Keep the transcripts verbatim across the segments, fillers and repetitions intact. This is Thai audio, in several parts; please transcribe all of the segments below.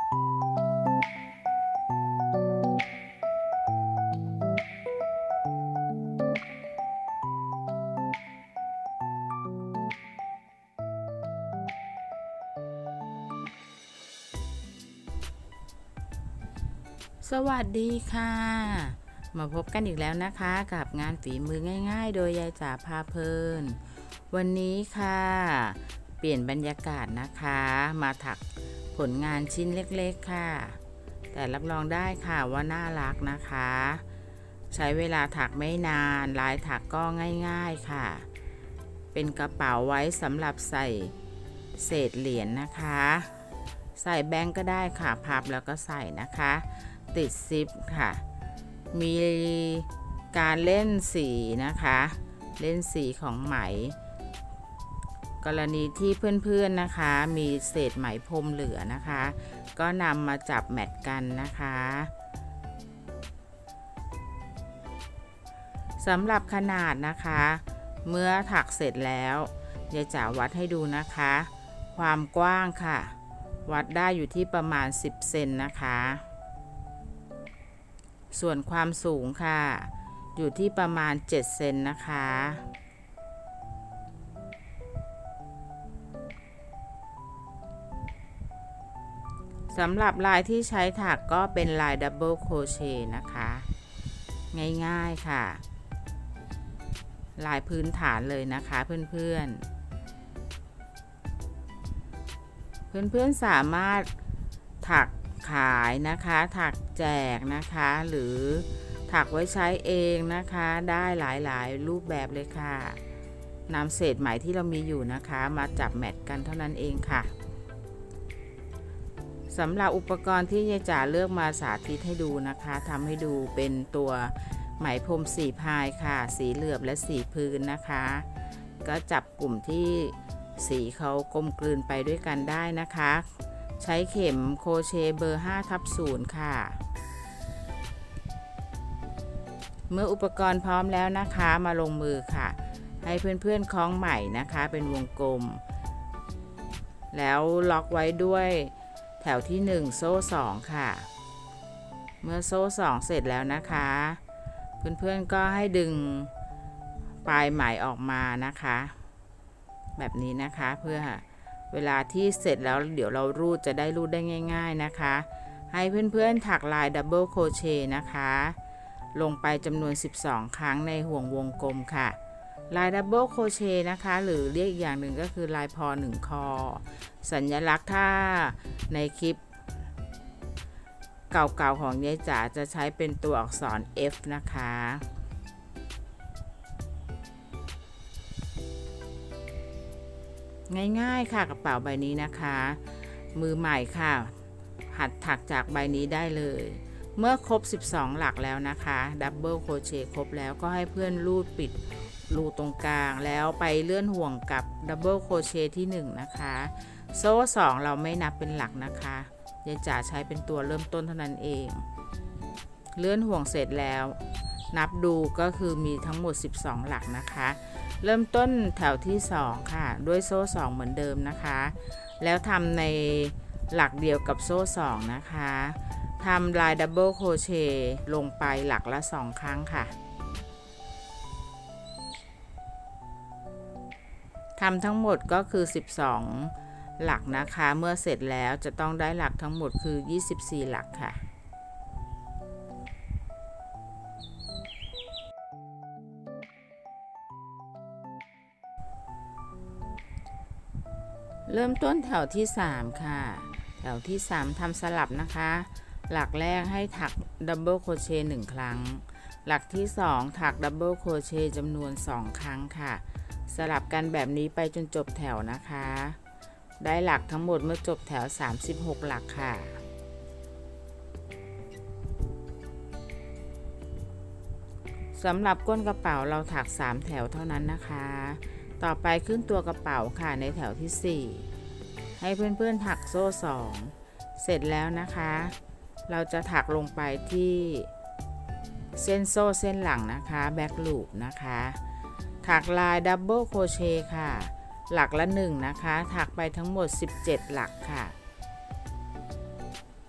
สวัสดีค่ะมาพบกันอีกแล้วนะคะกับงานฝีมือง่ายๆโดยยายจ๋าพาเพลินวันนี้ค่ะเปลี่ยนบรรยากาศนะคะมาถักผลงานชิ้นเล็กๆค่ะแต่รับรองได้ค่ะว่าน่ารักนะคะใช้เวลาถักไม่นานลายถักก็ง่ายๆค่ะเป็นกระเป๋าไว้สำหรับใส่เศษเหรียญนะคะใส่แบงก์ก็ได้ค่ะพับแล้วก็ใส่นะคะติดซิปค่ะมีการเล่นสีนะคะเล่นสีของไหมกรณีที่เพื่อนๆนะคะมีเศษไหมพรมเหลือนะคะก็นำมาจับแมทกันนะคะสำหรับขนาดนะคะเมื่อถักเสร็จแล้วยายจ๋าวัดให้ดูนะคะความกว้างค่ะวัดได้อยู่ที่ประมาณสิบเซนนะคะส่วนความสูงค่ะอยู่ที่ประมาณเจ็ดเซนนะคะสำหรับลายที่ใช้ถักก็เป็นลายดับเบิลโครเชต์นะคะง่ายๆค่ะลายพื้นฐานเลยนะคะเพื่อนๆเพื่อนๆสามารถถักขายนะคะถักแจกนะคะหรือถักไว้ใช้เองนะคะได้หลายๆรูปแบบเลยค่ะนำเศษไหมที่เรามีอยู่นะคะมาจับแมทกันเท่านั้นเองค่ะสำหรับอุปกรณ์ที่ยายจ๋าเลือกมาสาธิตให้ดูนะคะทำให้ดูเป็นตัวไหมพรมสีพายค่ะสีเหลือบและสีพื้นนะคะก็จับกลุ่มที่สีเขากลมกลืนไปด้วยกันได้นะคะใช้เข็มโครเชต์เบอร์ ห้าทับศูนย์ ค่ะเมื่ออุปกรณ์พร้อมแล้วนะคะมาลงมือค่ะให้เพื่อนๆคล้องไหมนะคะเป็นวงกลมแล้วล็อกไว้ด้วยแถวที่หนึ่งโซ่สองค่ะเมื่อโซ่สองเสร็จแล้วนะคะเพื่อนๆก็ให้ดึงปลายไหมออกมานะคะแบบนี้นะคะเพื่อเวลาที่เสร็จแล้วเดี๋ยวเรารูดจะได้รูดได้ง่ายๆนะคะให้เพื่อนๆถักลายดับเบิลโครเชต์นะคะลงไปจำนวนสิบสองครั้งในห่วงวงกลมค่ะลายดับเบิลโครเชต์นะคะหรือเรียกอีกอย่างหนึ่งก็คือลายพอหนึ่งคอสัญลักษณ์ถ้าในคลิปเก่าๆของยายจ๋าจะใช้เป็นตัวอักษร F นะคะง่ายๆค่ะกระเป๋าใบนี้นะคะมือใหม่ค่ะหัดถักจากใบนี้ได้เลยเมื่อครบสิบสองหลักแล้วนะคะดับเบิลโครเชต์ครบแล้วก็ให้เพื่อนรูดปิดรูตรงกลางแล้วไปเลื่อนห่วงกับดับเบิลโครเชต์ที่หนึ่งนะคะโซ่สองเราไม่นับเป็นหลักนะคะยายจ๋าใช้เป็นตัวเริ่มต้นเท่านั้นเองเลื่อนห่วงเสร็จแล้วนับดูก็คือมีทั้งหมดสิบสองหลักนะคะเริ่มต้นแถวที่สองค่ะด้วยโซ่สองเหมือนเดิมนะคะแล้วทำในหลักเดียวกับโซ่สองนะคะทำลายดับเบิลโครเชต์ลงไปหลักละสองครั้งค่ะทำทั้งหมดก็คือสิบสองหลักนะคะเมื่อเสร็จแล้วจะต้องได้หลักทั้งหมดคือยี่สิบสี่หลักค่ะเริ่มต้นแถวที่สามค่ะแถวที่สามทำสลับนะคะหลักแรกให้ถักดับเบิลโครเชต์หนึ่งครั้งหลักที่สองถักดับเบิลโครเชต์จำนวนสองครั้งค่ะสลับกันแบบนี้ไปจนจบแถวนะคะได้หลักทั้งหมดเมื่อจบแถวสามสิบหกหลักค่ะสำหรับก้นกระเป๋าเราถักสามแถวเท่านั้นนะคะต่อไปขึ้นตัวกระเป๋าค่ะในแถวที่สี่ให้เพื่อนๆถักโซ่สองเสร็จแล้วนะคะเราจะถักลงไปที่เส้นโซ่เส้นหลังนะคะแบ็คลูปนะคะถักลายดับเบิลโครเชต์ค่ะหลักละหนึ่งนะคะถักไปทั้งหมดสิบเจ็ดหลักค่ะ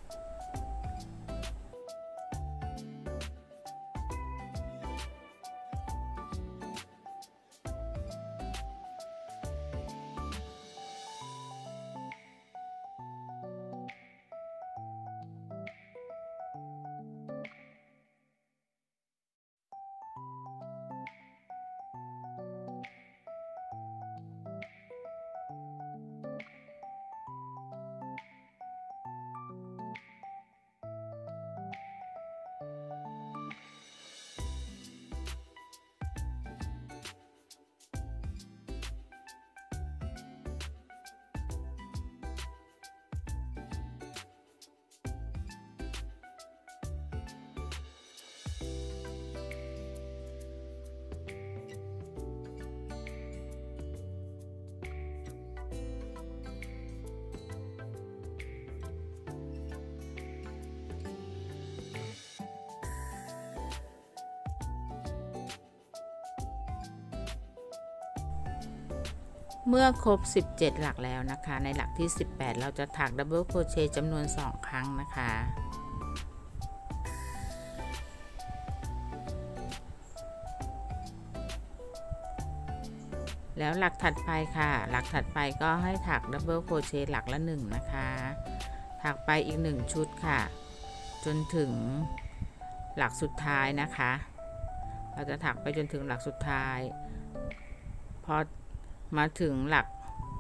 เมื่อครบสิบเจ็ดหลักแล้วนะคะในหลักที่สิบแปดเราจะถักดับเบิลโครเชต์จำนวนสองครั้งนะคะแล้วหลักถัดไปค่ะหลักถัดไปก็ให้ถักดับเบิลโครเชต์หลักละหนึ่งนะคะถักไปอีกหนึ่งชุดค่ะจนถึงหลักสุดท้ายนะคะเราจะถักไปจนถึงหลักสุดท้ายพอมาถึงหลัก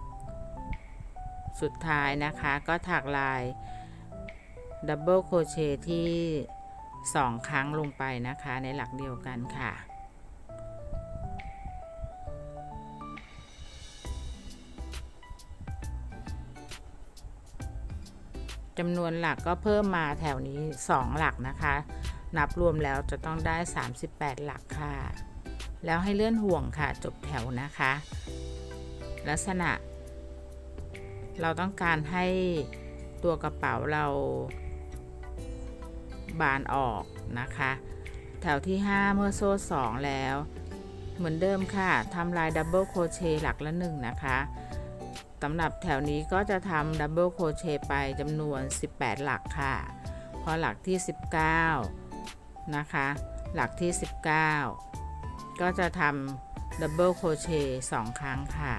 สุดท้ายนะคะก็ถักลายดับเบิลโครเชต์ที่สองครั้งลงไปนะคะในหลักเดียวกันค่ะจำนวนหลักก็เพิ่มมาแถวนี้สองหลักนะคะนับรวมแล้วจะต้องได้สามสิบแปดหลักค่ะแล้วให้เลื่อนห่วงค่ะจบแถวนะคะลักษณะเราต้องการให้ตัวกระเป๋าเราบานออกนะคะแถวที่ห้าเมื่อโซ่สองแล้วเหมือนเดิมค่ะทำลายดับเบิลโครเชต์หลักละหนึ่งนะคะสำหรับแถวนี้ก็จะทำดับเบิลโครเชต์ไปจำนวนสิบแปดหลักค่ะพอหลักที่สิบเก้านะคะหลักที่สิบเก้าก็จะทำดับเบิลโครเชต์สองครั้งค่ะ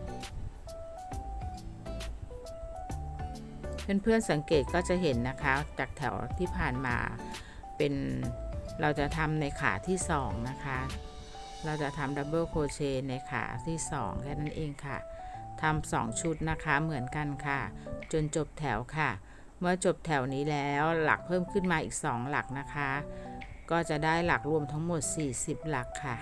เพื่อนๆสังเกตก็จะเห็นนะคะจากแถวที่ผ่านมาเป็นเราจะทำในขาที่สองนะคะเราจะทำดับเบิลโครเชต์ในขาที่สองแค่นั้นเองค่ะทำสองชุดนะคะเหมือนกันค่ะจนจบแถวค่ะเมื่อจบแถวนี้แล้วหลักเพิ่มขึ้นมาอีกสองหลักนะคะก็จะได้หลักรวมทั้งหมดสี่สิบหลักค่ะ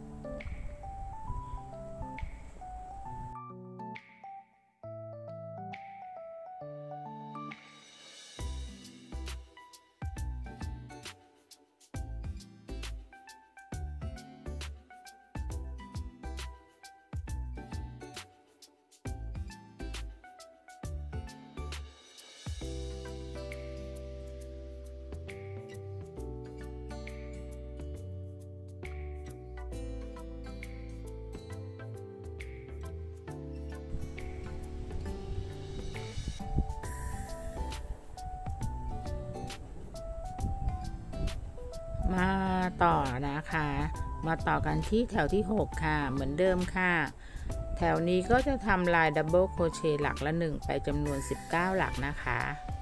มาต่อนะคะมาต่อกันที่แถวที่หกค่ะเหมือนเดิมค่ะแถวนี้ก็จะทำลายดับเบิลโครเชต์หลักละหนึ่งไปจำนวนสิบเก้าหลักนะคะ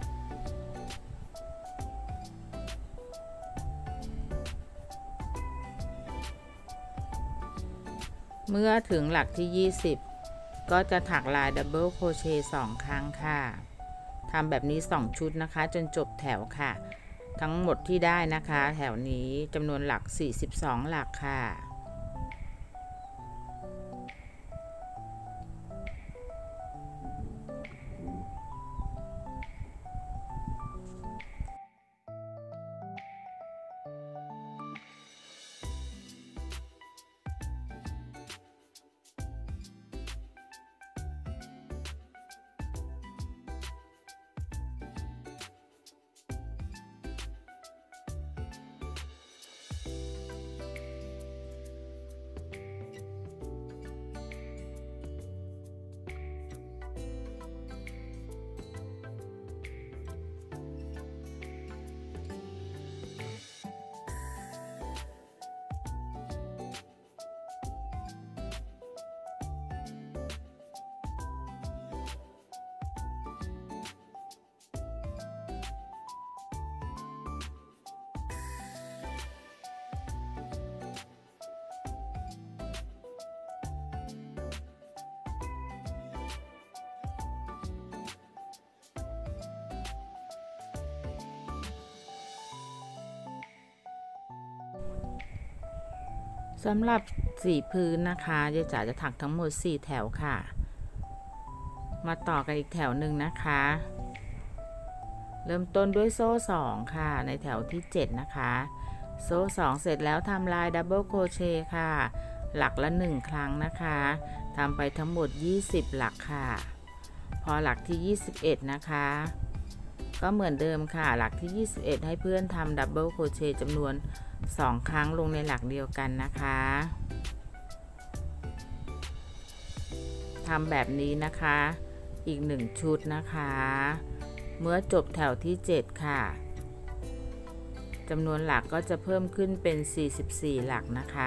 เมื่อถึงหลักที่ยี่สิบก็จะถักลายดับเบิลโครเชต์สองครั้งค่ะทำแบบนี้สองชุดนะคะจนจบแถวค่ะทั้งหมดที่ได้นะคะแถวนี้จำนวนหลักสี่สิบสองหลักค่ะสำหรับสีพื้นนะคะยายจ๋าจะถักทั้งหมดสี่แถวค่ะมาต่อกันอีกแถวหนึ่งนะคะเริ่มต้นด้วยโซ่สองค่ะในแถวที่เจ็ดนะคะโซ่สองเสร็จแล้วทำลายดับเบิลโครเชต์ค่ะหลักละหนึ่งครั้งนะคะทำไปทั้งหมดยี่สิบหลักค่ะพอหลักที่ยี่สิบเอ็ดนะคะก็เหมือนเดิมค่ะหลักที่ยี่สิบเอ็ดให้เพื่อนทำดับเบิลโครเชต์จำนวนสองครั้งลงในหลักเดียวกันนะคะทำแบบนี้นะคะอีกหนึ่งชุดนะคะเมื่อจบแถวที่เจ็ดค่ะจำนวนหลักก็จะเพิ่มขึ้นเป็นสี่สิบสี่หลักนะคะ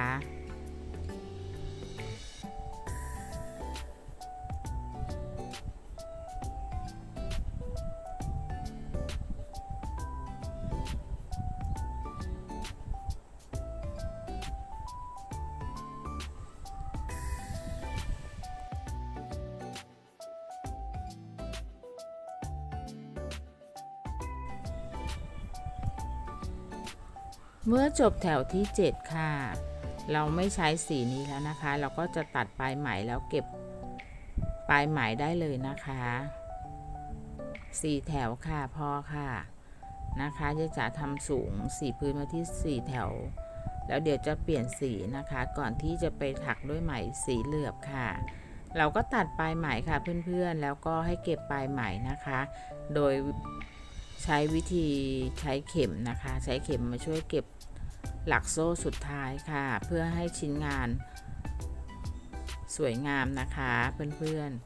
เมื่อจบแถวที่เจ็ดค่ะเราไม่ใช้สีนี้แล้วนะคะเราก็จะตัดปลายไหมแล้วเก็บปลายไหมได้เลยนะคะสี่แถวค่ะพอค่ะนะคะจะจะทำสูงสีพื้นมาที่สี่แถวแล้วเดี๋ยวจะเปลี่ยนสีนะคะก่อนที่จะไปถักด้วยไหมสีเหลือบค่ะเราก็ตัดปลายไหมค่ะเพื่อนๆแล้วก็ให้เก็บปลายไหมนะคะโดยใช้วิธีใช้เข็มนะคะใช้เข็มมาช่วยเก็บหลักโซ่สุดท้ายค่ะเพื่อให้ชิ้นงานสวยงามนะคะเพื่อน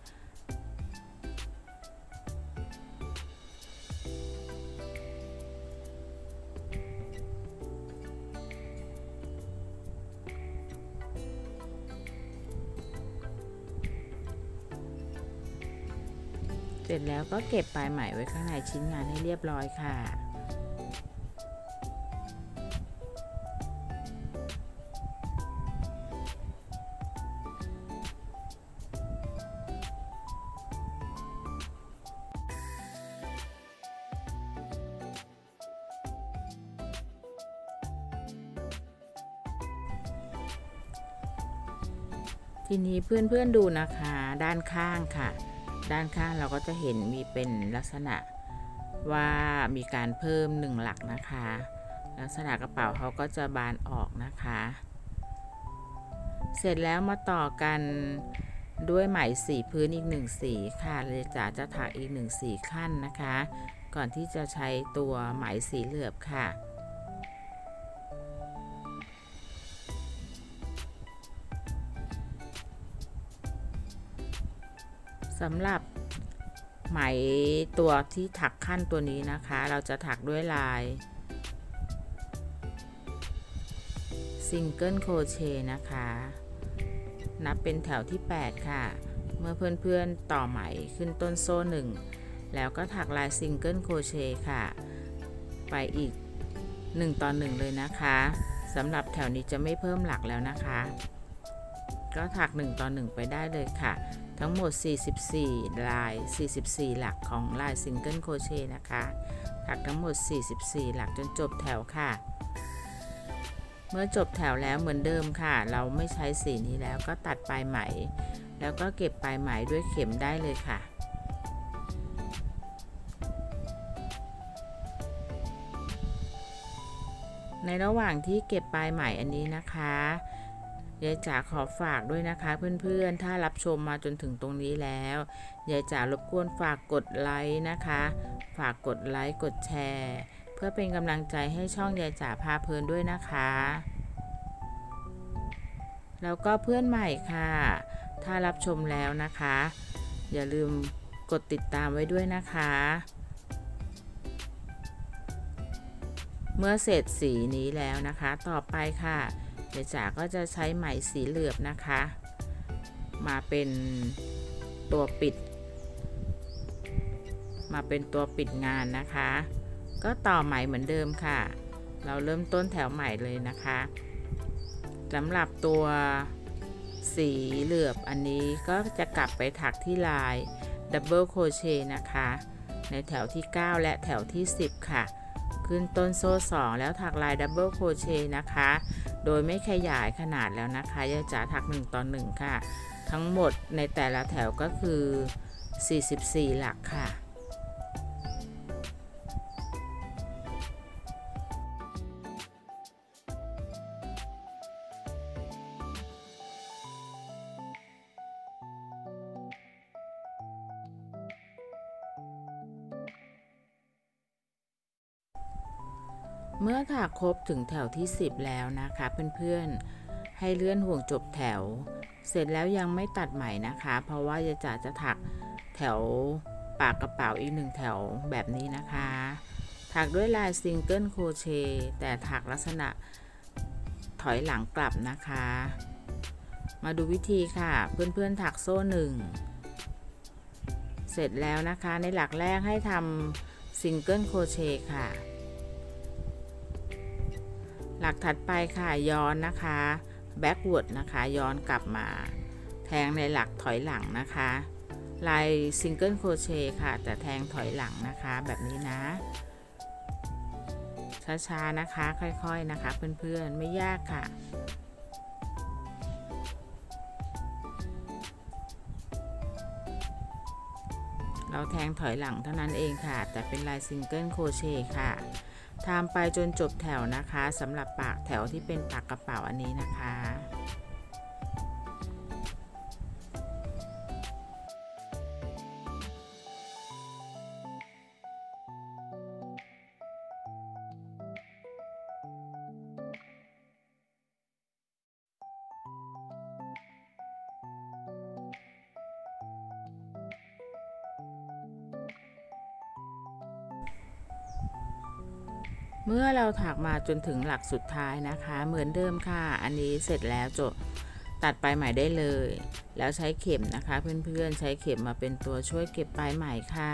ๆเสร็จแล้วก็เก็บปลายไหมไว้ข้างในชิ้นงานให้เรียบร้อยค่ะทีนี้เพื่อนๆดูนะคะด้านข้างค่ะด้านข้างเราก็จะเห็นมีเป็นลักษณะว่ามีการเพิ่มหนึ่งหลักนะคะลักษณะกระเป๋าเขาก็จะบานออกนะคะเสร็จแล้วมาต่อกันด้วยไหมสีพื้นอีกหนึ่งสีค่ะเลยจ๋าจะถักอีกหนึ่งสีขั้นนะคะก่อนที่จะใช้ตัวไหมสีเหลือบค่ะสำหรับไหมตัวที่ถักขั้นตัวนี้นะคะเราจะถักด้วยลายซิงเกิลโครเชต์นะคะนับเป็นแถวที่แปดค่ะเมื่อเพื่อนๆต่อไหมขึ้นต้นโซ่หนึ่งแล้วก็ถักลายซิงเกิลโครเชต์ค่ะไปอีกหนึ่งต่อหนึ่งเลยนะคะสำหรับแถวนี้จะไม่เพิ่มหลักแล้วนะคะก็ถักหนึ่งต่อหนึ่งไปได้เลยค่ะทั้งหมดสี่สิบสี่ลายสี่สิบสี่หลักของลายซิงเกิลโครเชต์นะคะถักทั้งหมดสี่สิบสี่หลักจนจบแถวค่ะเมื่อจบแถวแล้วเหมือนเดิมค่ะเราไม่ใช้สีนี้แล้วก็ตัดปลายไหมแล้วก็เก็บปลายไหมด้วยเข็มได้เลยค่ะในระหว่างที่เก็บปลายไหมอันนี้นะคะยายจ๋าขอฝากด้วยนะคะเพื่อนๆถ้ารับชมมาจนถึงตรงนี้แล้วยายจ๋ารบกวนฝากกดไลค์นะคะฝากกดไลค์กดแชร์เพื่อเป็นกำลังใจให้ช่องยายจ๋าพาเพลินด้วยนะคะแล้วก็เพื่อนใหม่ค่ะถ้ารับชมแล้วนะคะอย่าลืมกดติดตามไว้ด้วยนะคะเมื่อเสร็จสีนี้แล้วนะคะต่อไปค่ะยายจ๋าก็จะใช้ไหมสีเหลือบนะคะมาเป็นตัวปิดมาเป็นตัวปิดงานนะคะก็ต่อไหมเหมือนเดิมค่ะเราเริ่มต้นแถวใหม่เลยนะคะสำหรับตัวสีเหลือบอันนี้ก็จะกลับไปถักที่ลายดับเบิลโครเชต์นะคะในแถวที่เก้าและแถวที่สิบค่ะขึ้นต้นโซ่สองแล้วถักลายดับเบิลโครเชต์นะคะโดยไม่ขยายขนาดแล้วนะคะยายจ๋าถักหนึ่งต่อหนึ่งค่ะทั้งหมดในแต่ละแถวก็คือสี่สิบสี่หลักค่ะ เมื่อถักครบถึงแถวที่สิบแล้วนะคะเพื่อนๆให้เลื่อนห่วงจบแถวเสร็จแล้วยังไม่ตัดไหมนะคะเพราะว่ายายจ๋าจะถักแถวปากกระเป๋าอีกหนึ่งแถวแบบนี้นะคะถักด้วยลายซิงเกิลโครเชต์แต่ถักลักษณะถอยหลังกลับนะคะมาดูวิธีค่ะเพื่อนๆถักโซ่หนึ่งเสร็จแล้วนะคะในหลักแรกให้ทำซิงเกิลโครเชต์ค่ะหลักถัดไปค่ะย้อนนะคะแบ็กเวิร์ดนะคะย้อนกลับมาแทงในหลักถอยหลังนะคะลายซิงเกิลโครเชต์ค่ะแต่แทงถอยหลังนะคะแบบนี้นะช้าๆนะคะค่อยๆนะคะเพื่อนๆไม่ยากค่ะเราแทงถอยหลังเท่านั้นเองค่ะแต่เป็นลายซิงเกิลโครเชต์ค่ะทำไปจนจบแถวนะคะสำหรับปากแถวที่เป็นปากกระเป๋าอันนี้นะคะเมื่อเราถักมาจนถึงหลักสุดท้ายนะคะเหมือนเดิมค่ะอันนี้เสร็จแล้วจบตัดปลายไหมได้เลยแล้วใช้เข็มนะคะเพื่อนๆใช้เข็มมาเป็นตัวช่วยเก็บปลายไหมค่ะ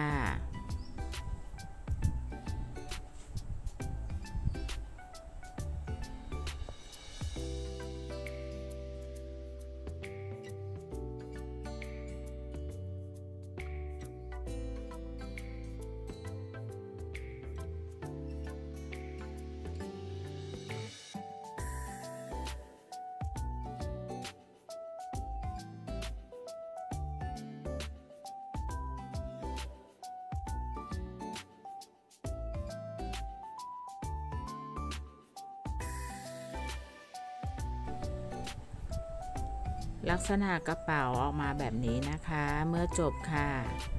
ลักษณะกระเป๋าออกมาแบบนี้นะคะเมื่อจบค่ะ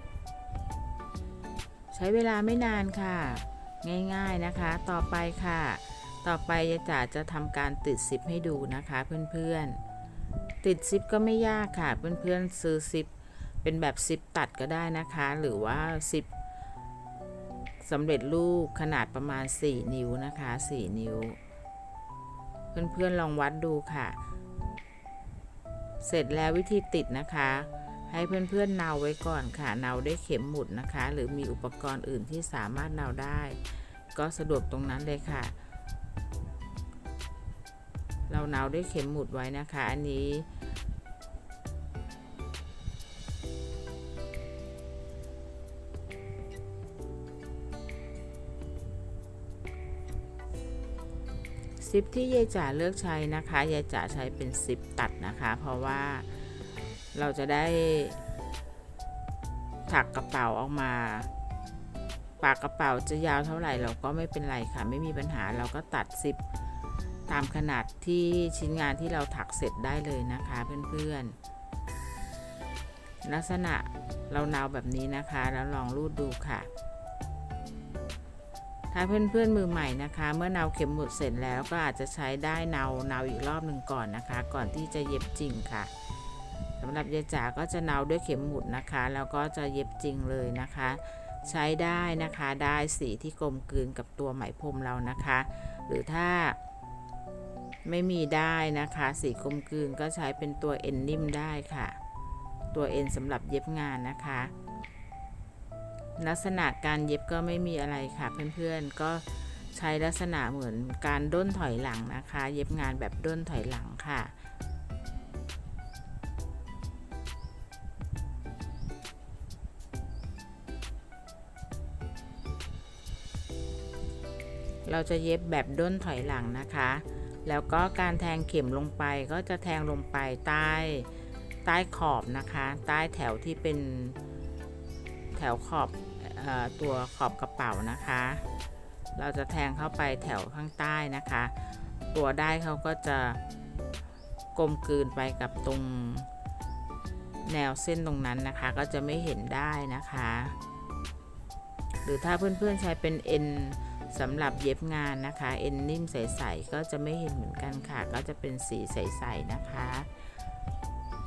ใช้เวลาไม่นานค่ะง่ายๆนะคะต่อไปค่ะต่อไปยายจ๋าจะทำการติดซิปให้ดูนะคะเพื่อนๆติดซิปก็ไม่ยากค่ะเพื่อนๆซื้อซิปเป็นแบบซิปตัดก็ได้นะคะหรือว่าซิปสำเร็จรูปขนาดประมาณสี่นิ้วนะคะสี่นิ้วเพื่อนๆลองวัดดูค่ะเสร็จแล้ววิธีติดนะคะให้เพื่อนๆเนาไว้ก่อนค่ะเนาด้วยเข็มหมุดนะคะหรือมีอุปกรณ์อื่นที่สามารถเนาได้ก็สะดวกตรงนั้นเลยค่ะเราเนาด้วยเข็มหมุดไว้นะคะอันนี้ซิปที่ยายจ๋าเลือกใช้นะคะยายจ๋าใช้เป็นซิปตัดนะคะเพราะว่าเราจะได้ถักกระเป๋าออกมาปากกระเป๋าจะยาวเท่าไหร่เราก็ไม่เป็นไรค่ะไม่มีปัญหาเราก็ตัดซิปตามขนาดที่ชิ้นงานที่เราถักเสร็จได้เลยนะคะเพื่อนๆลักษณะเราเนาแบบนี้นะคะแล้วลองรูดดูค่ะถ้าเพื่อนๆมือใหม่นะคะเมื่อเนาเข็มหมุดเสร็จแล้วก็อาจจะใช้ได้เนาเนาอีกรอบหนึ่งก่อนนะคะก่อนที่จะเย็บจริงค่ะสำหรับยายจ๋าก็จะเนาด้วยเข็มหมุดนะคะแล้วก็จะเย็บจริงเลยนะคะใช้ได้นะคะได้สีที่กลมกลืนกับตัวไหมพรมเรานะคะหรือถ้าไม่มีได้นะคะสีกลมกลืนก็ใช้เป็นตัวเอ็นนิ่มได้ค่ะตัวเอ็นสำหรับเย็บงานนะคะลักษณะการเย็บก็ไม่มีอะไรค่ะเพื่อนๆก็ใช้ลักษณะเหมือนการด้นถอยหลังนะคะเย็บงานแบบด้นถอยหลังค่ะเราจะเย็บแบบด้นถอยหลังนะคะแล้วก็การแทงเข็มลงไปก็จะแทงลงไปใต้ใต้ขอบนะคะใต้แถวที่เป็นแถวขอบเอ่อตัวขอบกระเป๋านะคะเราจะแทงเข้าไปแถวข้างใต้นะคะตัวได้เขาก็จะกลมกลืนไปกับตรงแนวเส้นตรงนั้นนะคะก็จะไม่เห็นได้นะคะหรือถ้าเพื่อนๆใช้เป็นเอ็นสำหรับเย็บงานนะคะเอ็นนิ่มใสๆก็จะไม่เห็นเหมือนกันค่ะก็จะเป็นสีใสๆนะคะ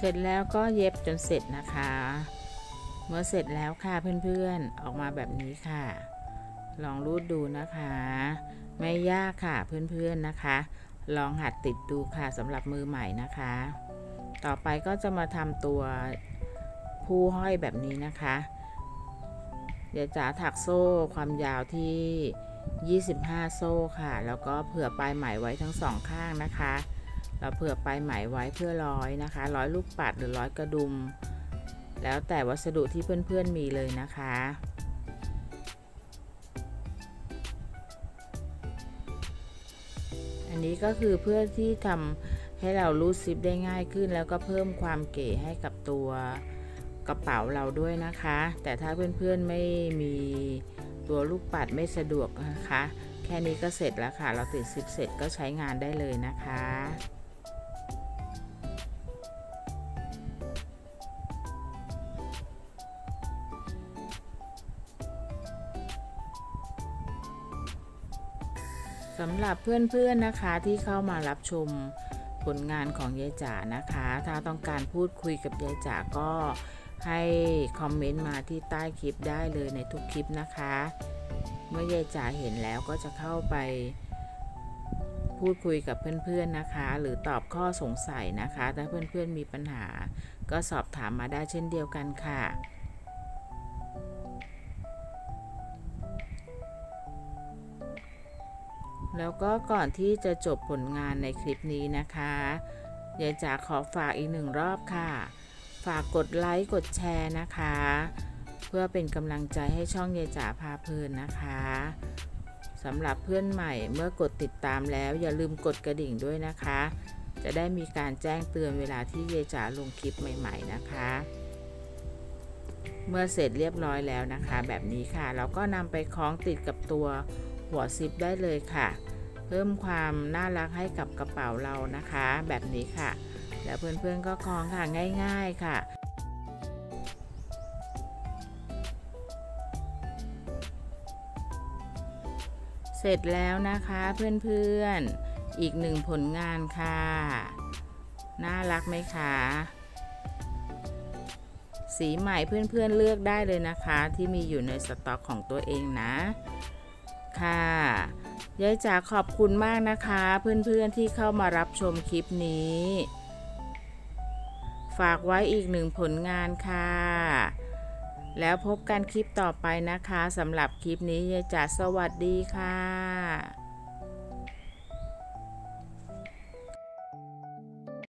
ร็จแล้วก็เย็บจนเสร็จนะคะ เมื่อเสร็จแล้วค่ะเพื่อนๆออกมาแบบนี้ค่ะลองรูดดูนะคะไม่ยากค่ะเพื่อนๆนะคะลองหัดติดดูค่ะสำหรับมือใหม่นะคะต่อไปก็จะมาทำตัวผู้ห้อยแบบนี้นะคะเดี๋ยวจ๋าถักโซ่ความยาวที่ยี่สิบห้าโซ่ค่ะแล้วก็เผื่อปลายไหมไว้ทั้งสองข้างนะคะเราเผื่อปลายไหมไว้เพื่อร้อยนะคะร้อยลูกปัดหรือร้อยกระดุมแล้วแต่วัสดุที่เพื่อนๆมีเลยนะคะอันนี้ก็คือเพื่อที่ทำให้เรารูดซิปได้ง่ายขึ้นแล้วก็เพิ่มความเก๋ให้กับตัวกระเป๋าเราด้วยนะคะแต่ถ้าเพื่อนๆไม่มีตัวลูกปัดไม่สะดวกนะคะแค่นี้ก็เสร็จแล้วค่ะเราติดซิปเสร็จก็ใช้งานได้เลยนะคะสำหรับเพื่อนๆนะคะที่เข้ามารับชมผลงานของยายจ๋านะคะถ้าต้องการพูดคุยกับยายจ๋าก็ให้คอมเมนต์มาที่ใต้คลิปได้เลยในทุกคลิปนะคะเมื่อยายจ๋าเห็นแล้วก็จะเข้าไปพูดคุยกับเพื่อนๆนะคะหรือตอบข้อสงสัยนะคะถ้าเพื่อนๆมีปัญหาก็สอบถามมาได้เช่นเดียวกันค่ะแล้วก็ก่อนที่จะจบผลงานในคลิปนี้นะคะยายจ๋าขอฝากอีกหนึ่งรอบค่ะฝากกดไลค์กดแชร์นะคะเพื่อเป็นกำลังใจให้ช่องยายจ๋าพาเพลินนะคะสำหรับเพื่อนใหม่เมื่อกดติดตามแล้วอย่าลืมกดกระดิ่งด้วยนะคะจะได้มีการแจ้งเตือนเวลาที่ยายจ๋าลงคลิปใหม่ๆนะคะเมื่อเสร็จเรียบร้อยแล้วนะคะแบบนี้ค่ะเราก็นำไปคล้องติดกับตัวหัวซิปได้เลยค่ะเพิ่มความน่ารักให้กับกระเป๋าเรานะคะแบบนี้ค่ะแล้วเพื่อนๆก็คล้องค่ะง่ายๆค่ะเสร็จแล้วนะคะเพื่อนๆอีกหนึ่งผลงานค่ะน่ารักไหมคะสีใหม่เพื่อนๆเลือกได้เลยนะคะที่มีอยู่ในสต็อกของตัวเองนะค่ะยายจ๋าขอบคุณมากนะคะเพื่อนๆที่เข้ามารับชมคลิปนี้ฝากไว้อีกหนึ่งผลงานค่ะแล้วพบกันคลิปต่อไปนะคะสำหรับคลิปนี้ยายจ๋าสวัสดีค่ะ